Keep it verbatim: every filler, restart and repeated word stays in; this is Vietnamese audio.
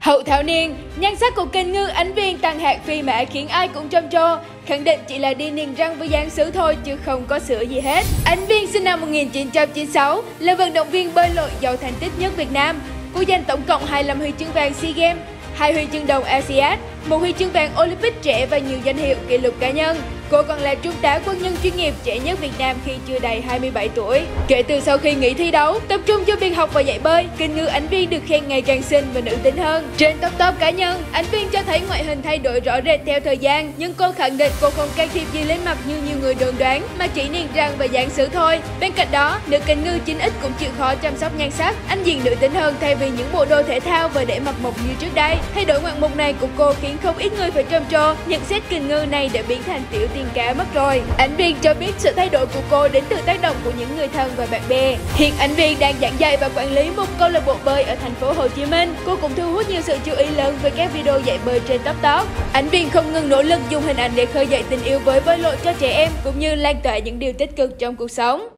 Hậu thảo niên, nhan sắc của kênh Ngư Ánh Viên tăng hạt phi mã khiến ai cũng trầm trồ, khẳng định chỉ là đi niềng răng với dáng sứ thôi chứ không có sữa gì hết. Ánh Viên sinh năm một nghìn chín trăm chín mươi sáu, là vận động viên bơi lội giàu thành tích nhất Việt Nam. Cô giành tổng cộng hai mươi lăm huy chương vàng SEA Games, hai huy chương đồng a si át, một huy chương vàng Olympic trẻ và nhiều danh hiệu kỷ lục cá nhân. Cô còn là trung tá quân nhân chuyên nghiệp trẻ nhất Việt Nam khi chưa đầy hai mươi bảy tuổi. Kể từ sau khi nghỉ thi đấu, tập trung cho việc học và dạy bơi, kênh Ngư Ánh Viên được khen ngày càng xinh và nữ tính hơn. Trên top top cá nhân, Ánh Viên cho thấy ngoại hình thay đổi rõ rệt theo thời gian, nhưng cô khẳng định cô không can thiệp gì lên mặt như nhiều người đồn đoán, mà chỉ niềng răng và dáng sứ thôi. Bên cạnh đó, nữ kênh Ngư chín ích cũng chịu khó chăm sóc nhan sắc, anh diện nữ tính hơn thay vì những bộ đồ thể thao và để mặt mộc như trước đây. Thay đổi ngoạn mục này của cô khiến không ít người phải trầm trồ, nhận xét kênh Ngư này đã biến thành tiểu tiên cá mất rồi. Ánh Viên cho biết sự thay đổi của cô đến từ tác động của những người thân và bạn bè. Hiện Ánh Viên đang giảng dạy và quản lý một câu lạc bộ bơi ở thành phố Hồ Chí Minh. Cô cũng thu hút nhiều sự chú ý lớn với các video dạy bơi trên top top. Ánh Viên không ngừng nỗ lực dùng hình ảnh để khơi dậy tình yêu với bơi lội cho trẻ em cũng như lan tỏa những điều tích cực trong cuộc sống.